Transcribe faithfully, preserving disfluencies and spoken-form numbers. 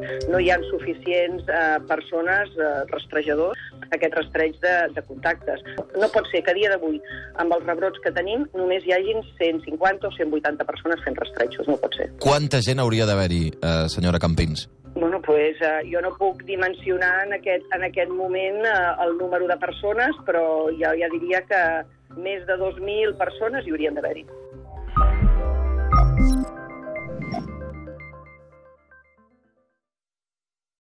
no hi ha suficients eh, persones, eh, rastrejadors, aquest rastreig de, de contactes. No pot ser que a dia d'avui, amb els rebrots que tenim, només hi hagin cent cinquanta o cent vuitanta persones fent rastrejos. No pot ser. Quanta gent hauria d'haver-hi, eh, senyora Campins? Bueno, pues, eh, jo no puc dimensionar en aquest, en aquest moment eh, el número de persones, però ja, ja diria que més de dos mil persones hi haurien d'haver-hi.